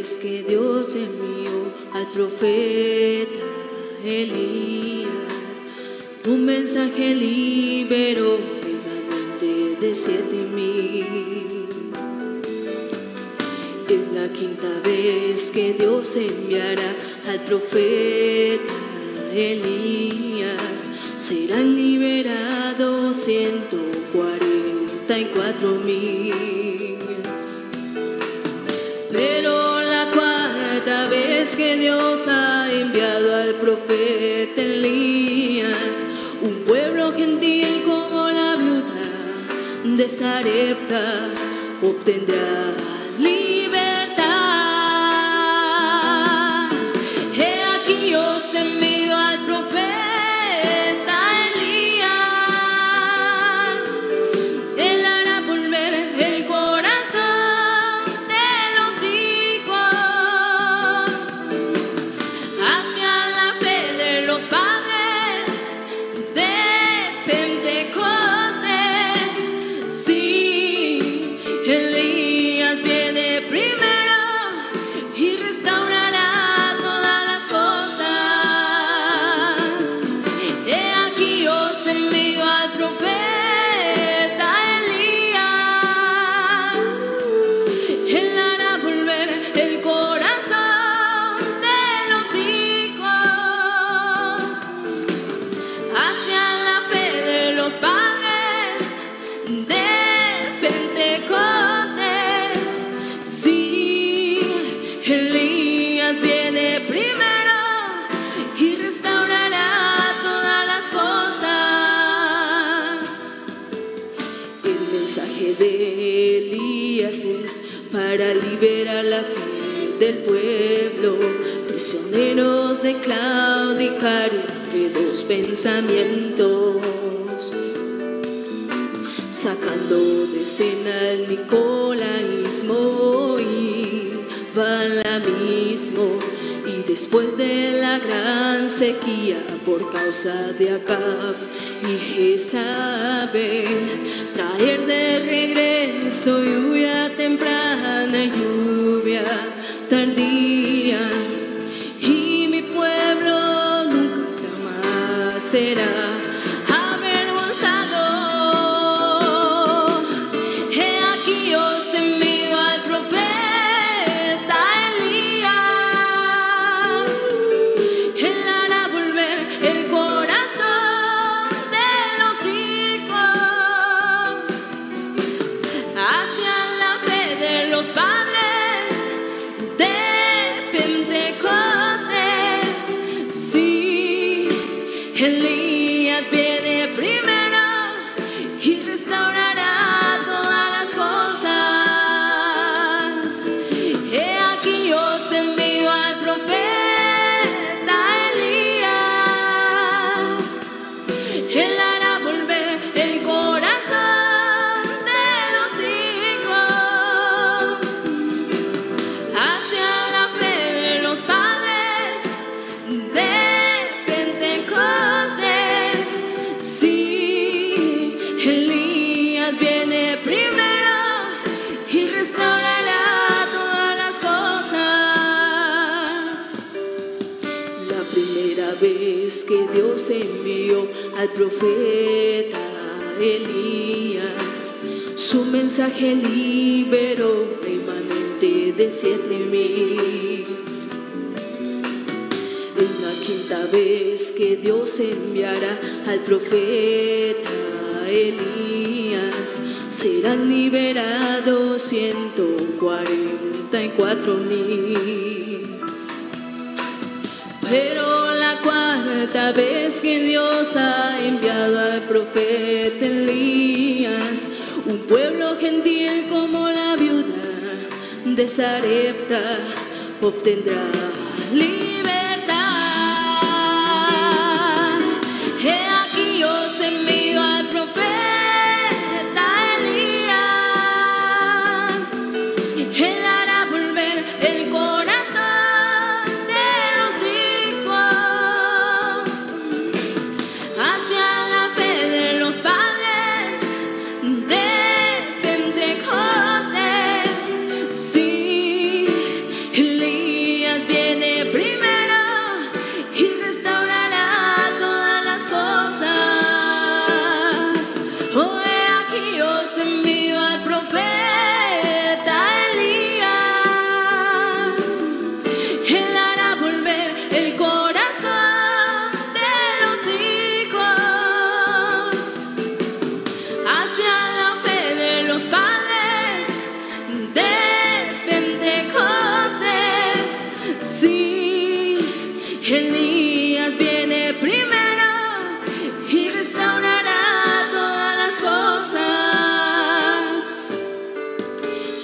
vez que Dios envió al profeta Elías, un mensaje liberó remanente de 7,000. Es la quinta vez que Dios enviará al profeta Elías, serán liberados 144,000. Pero la cuarta vez que Dios ha enviado al profeta Elías, un pueblo gentil como la viuda de Sarepta obtendrá libertad. He aquí os envío al profeta Elías. Él hará volver el corazón de los hijos hacia la fe de los padres de Pentecostés. Sí, Elías viene primero y restaurará todas las cosas. He aquí os envío al profeta Elías. Él hará volver el corazón de los hijos hacia la fe de los padres de Pentecostés. Sí, Elías viene primero y restaurará todas las cosas. El mensaje de Elías es para liberar la fe del pueblo, prisioneros de claudicar entre dos pensamientos, sacando de escena el nicolaísmo y balaamismo. Y después de la gran sequía por causa de Acab y Jezabel, traer de regreso lluvia temprana y lluvia tardía, y mi pueblo nunca jamás será avergonzado. He aquí os envío al profeta Elías. Él hará volver el corazón de los hijos hacia la fe de los padres de Pentecostés. Sí, Elías viene primero y restaurará todas las cosas. He aquí os envío al profeta Elías. Él hará volver el corazón de los hijos hacia la fe de los padres de Pentecostés. Sí, Elías viene primero y restaurará todas las cosas. La primera vez que Dios envió al profeta Elías, su mensaje liberó remanente de 7,000. Es la quinta vez que Dios enviará al profeta Elías, serán liberados 144,000. Pero la cuarta vez que Dios ha enviado al profeta Elías, un pueblo gentil como la viuda de Sarepta obtendrá libertad. He aquí os envío al profeta Elías. Él hará volver el corazón de los hijos hacia la fe de los padres de Pentecostés. Sí,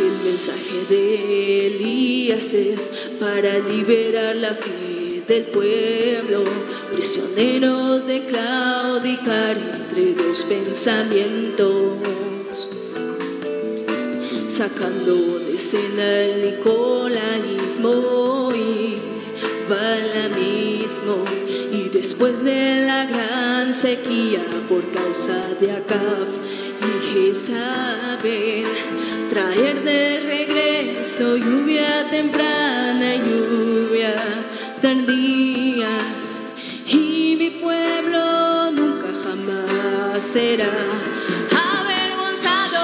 El mensaje de Elías es para liberar la fe del pueblo, prisioneros de claudicar entre dos pensamientos, sacando de escena el nicolaísmo y balamismo, y después de la gran sequía por causa de Acab y Jezabel, traer de regreso lluvia temprana y lluvia tardía, y mi pueblo nunca jamás será avergonzado.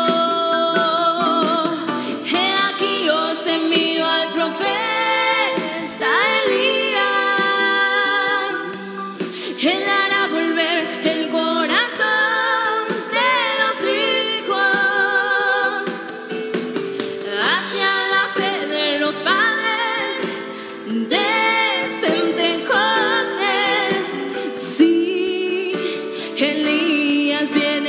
He aquí os envío al profeta Elías. Él hará volver el corazón de los hijos hacia la fe de los padres de Pentecostés. Sí, Elías viene.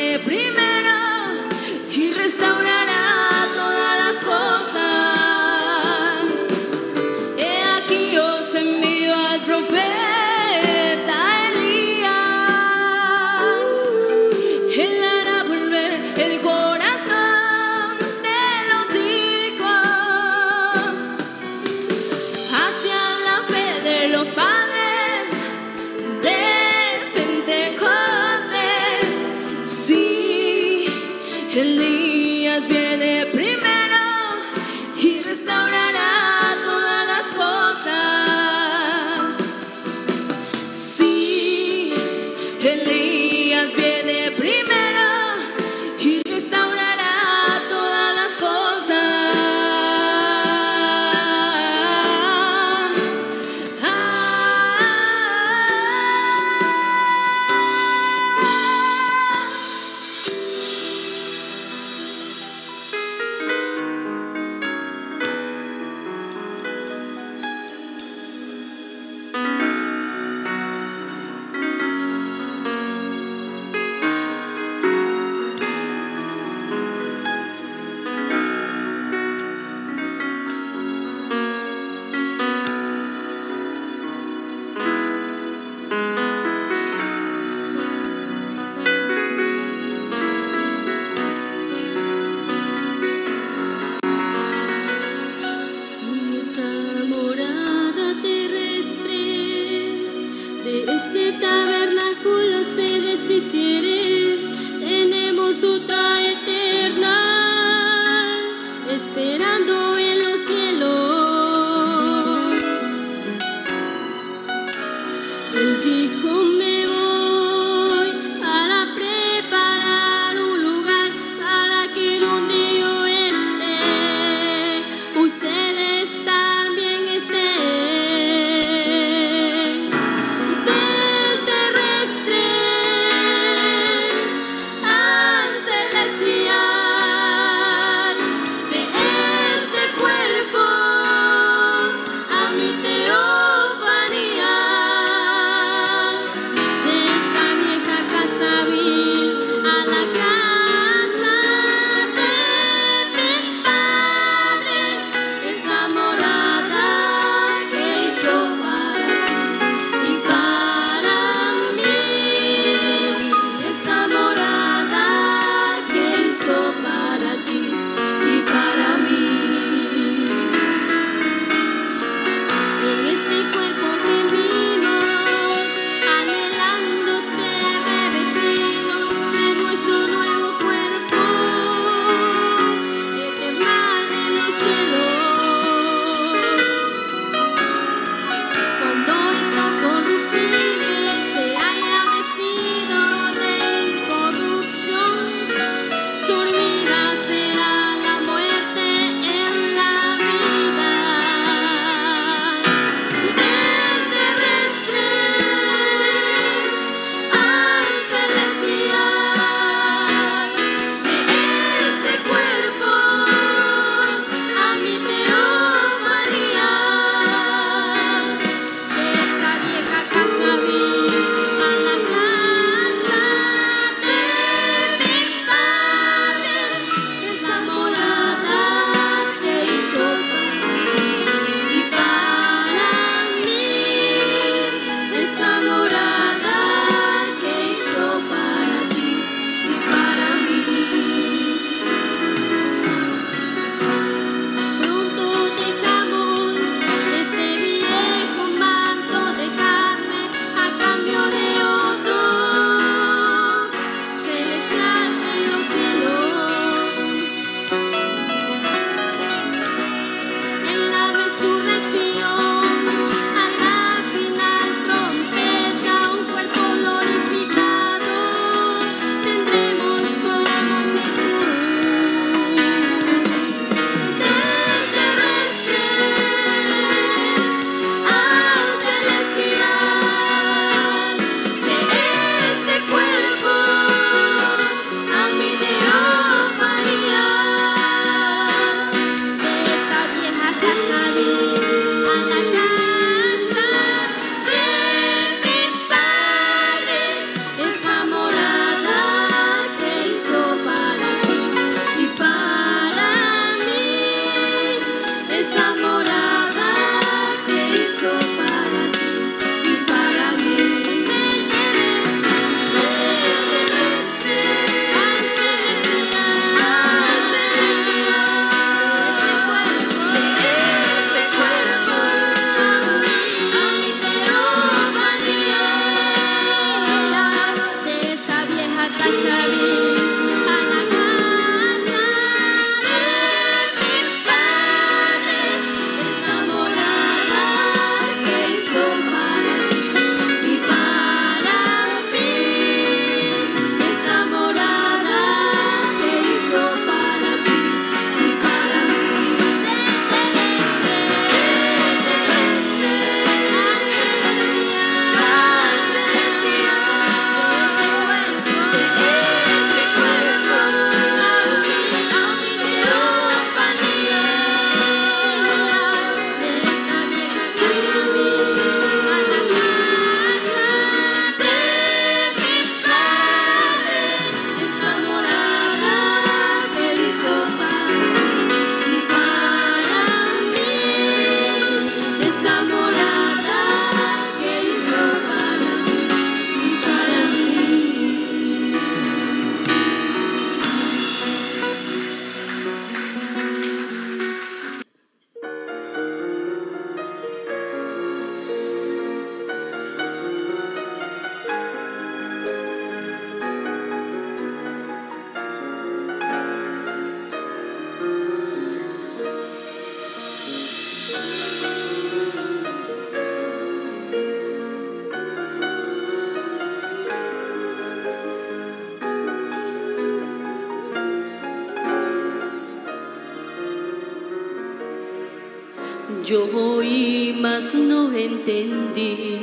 Yo oí, mas no entendí,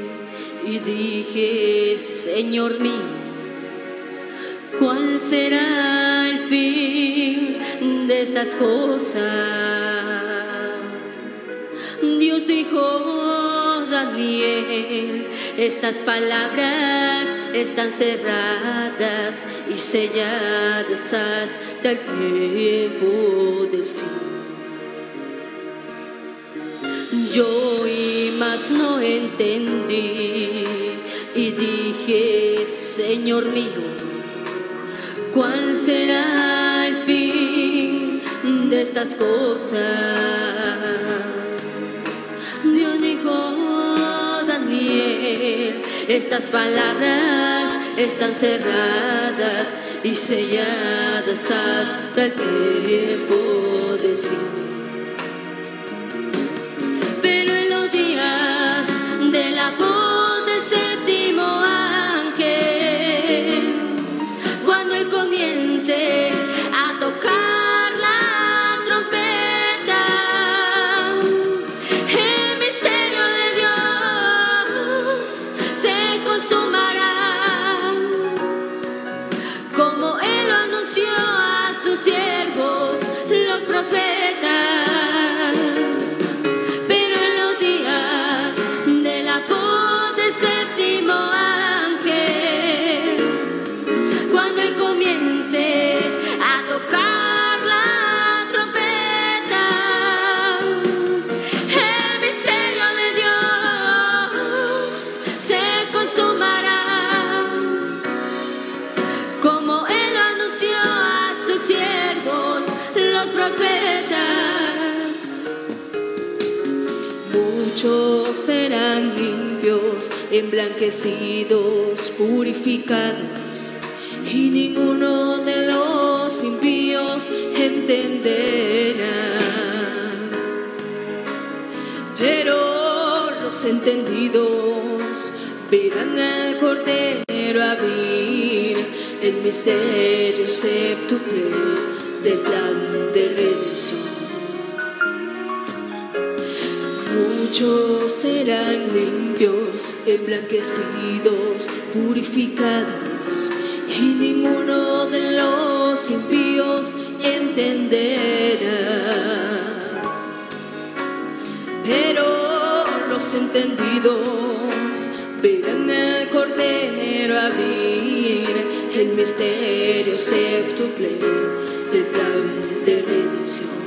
y dije, Señor mío, ¿cuál será el fin de estas cosas? Dios dijo, Daniel, estas palabras están cerradas y selladas hasta el tiempo del fin. Yo oí, mas no entendí, y dije, Señor mío, ¿cuál será el fin de estas cosas? Dios dijo, Daniel, estas palabras están cerradas y selladas hasta el tiempo del fin. De la voz del séptimo ángel, cuando él comience a tocar la trompeta, el misterio de Dios se consumará, como él lo anunció a sus siervos, los profetas. Séptimo ángel, cuando él comience a tocar la trompeta, el misterio de Dios se consumará, como él lo anunció a sus siervos, los profetas. Muchos serán limpios, emblanquecidos, purificados, y ninguno de los impíos entenderá. Pero los entendidos verán al Cordero abrir el misterio séptuple del plan de redención. Muchos serán limpios, emblanquecidos, purificados, y ninguno de los impíos entenderá. Pero los entendidos verán al Cordero abrir el misterio séptuple del plan de redención.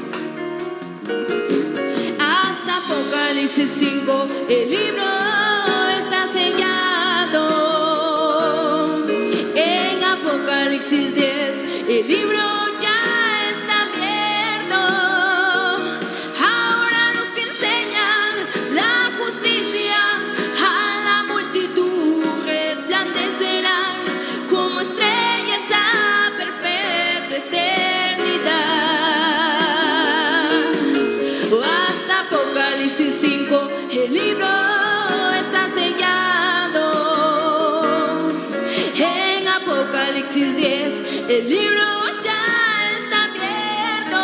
Hasta Apocalipsis 5 el libro está sellado. En Apocalipsis 10 el libro ya está abierto. Ahora los que enseñan la justicia a la multitud resplandecerán como estrellas a perpetua eternidad. Hasta Apocalipsis 5 el libro está sellado. En Apocalipsis 10 el libro ya está abierto.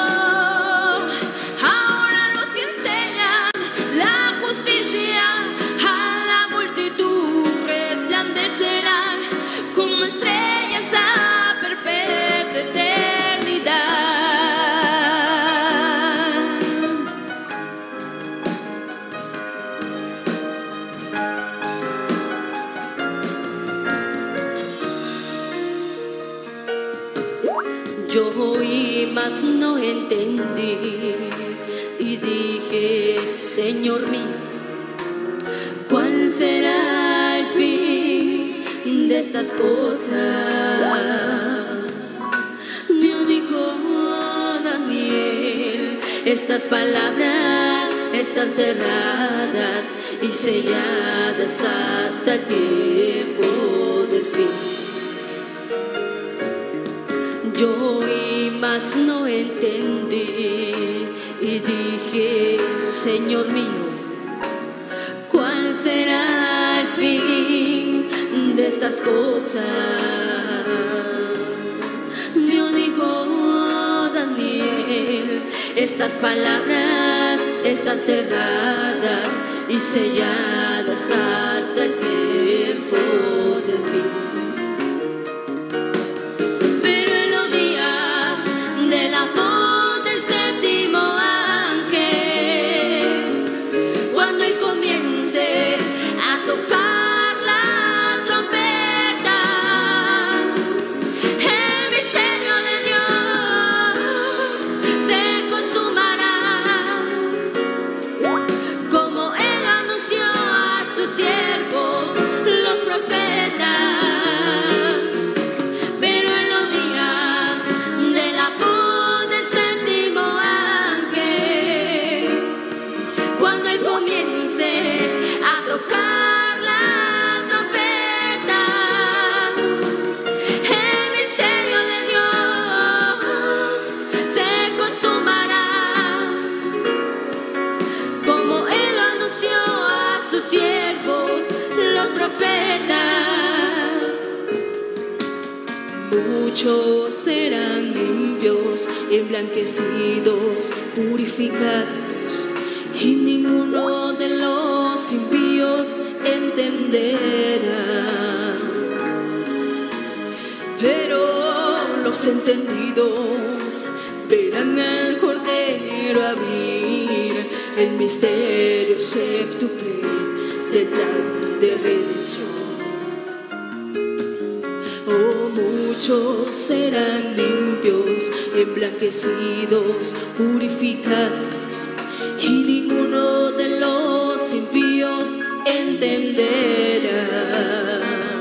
Ahora los que enseñan la justicia a la multitud resplandecerán como estrellas a perpetua eternidad. Yo oí, mas no entendí, y dije, Señor mío, ¿cuál será el fin de estas cosas? Dios dijo, Daniel, estas palabras están cerradas y selladas hasta el tiempo del fin. Yo oí, mas no entendí, y dije, Señor mío, ¿cuál será el fin de estas cosas? Dios dijo, Daniel, estas palabras están cerradas y selladas hasta el tiempo del fin. La voz del séptimo ángel, cuando él comience a tocar la trompeta, el misterio de Dios se consumará, como él anunció a sus siervos los profetas. Pero en los días de la voz del séptimo ángel, cuando él comience a tocar la trompeta, el misterio de Dios se consumará, como él anunció a sus siervos los profetas. Muchos serán limpios, emblanquecidos, purificados, y ninguno de los impíos entenderá. Pero los entendidos verán al Cordero abrir el misterio séptuple del plan de redención. Oh, muchos serán limpios, emblanquecidos, purificados, y ninguno de los impíos entenderá.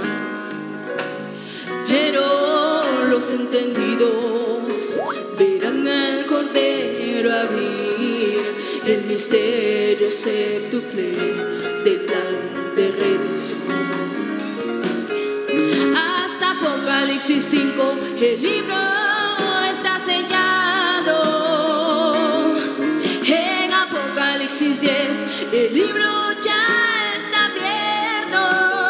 Pero los entendidos verán al Cordero abrir el misterio séptuple del plan de redención. Hasta Apocalipsis 5 el libro está sellado. En Apocalipsis 10 el libro ya está abierto.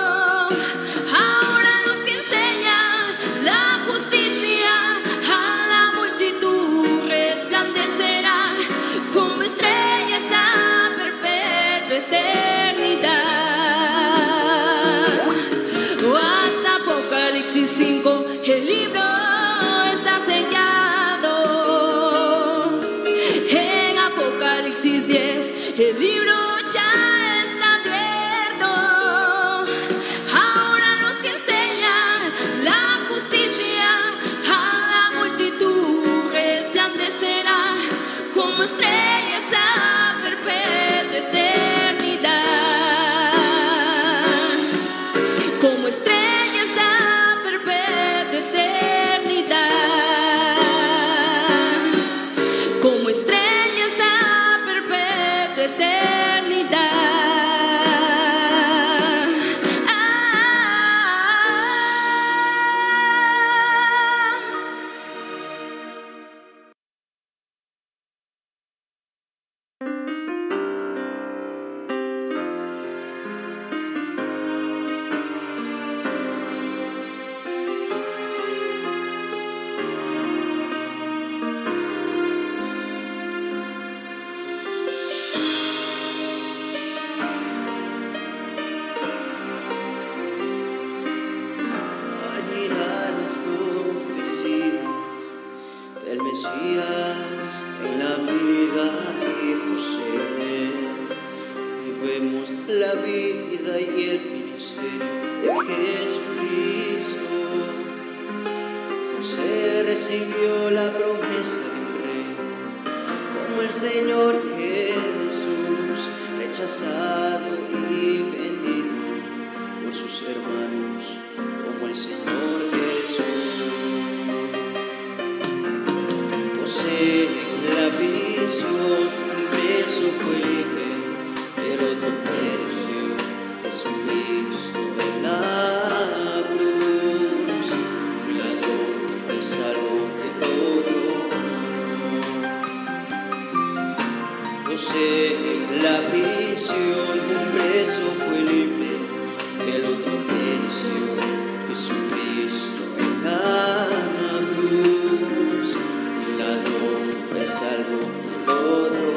Ahora los que enseñan la justicia a la multitud resplandecerán como estrellas a perpetua eternidad. Hasta Apocalipsis 5 el libro está sellado. En Apocalipsis 10 el libro ya está abierto. Ahora los que enseñan la justicia a la multitud resplandecerán como estrellas a perpetua eternidad. Como estrellas a perpetua eternidad. Como estrellas a perpetua eternidad. Las profecías del Mesías en la vida de José, y vemos la vida y el ministerio de Jesucristo. José recibió la promesa de un rey como el Señor Jesús, rechazado y vendido por sus hermanos como el Señor Jesús. José en la prisión, preso fue libre, pero otro pereció. Jesucristo en la cruz, un ladrón fue salvo del otro no. José en la prisión, un preso fue libre, el otro pereció. Jesucristo en la cruz, un ladrón fue salvo, el otro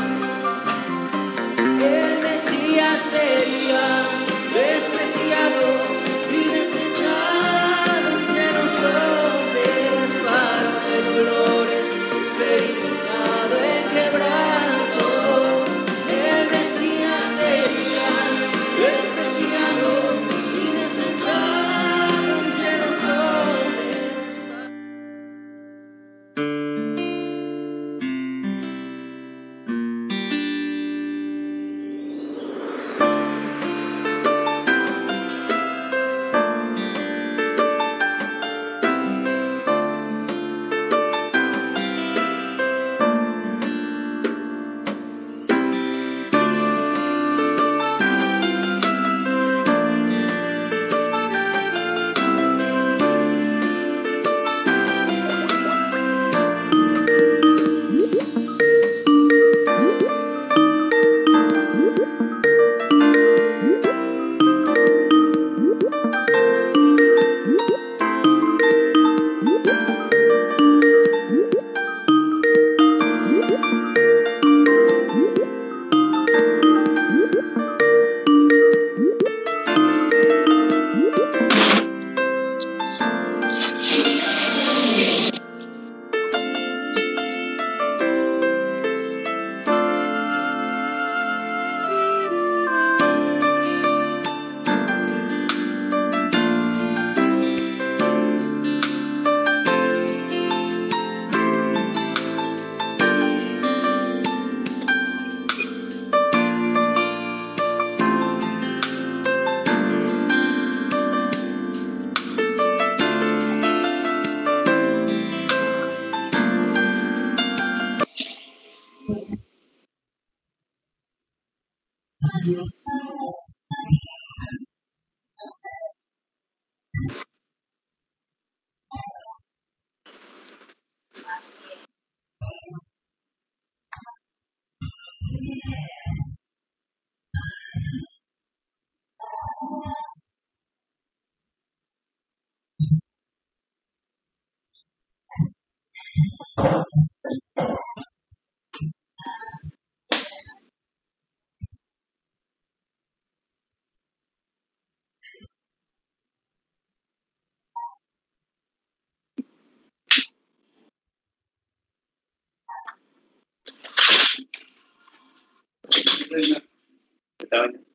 no. El Mesías sería despreciado y desechado entre los hombres, varón de dolores, experimentado en quebranto. El Mesías sería despreciado y desechado entre los hombres. ¿Qué tal?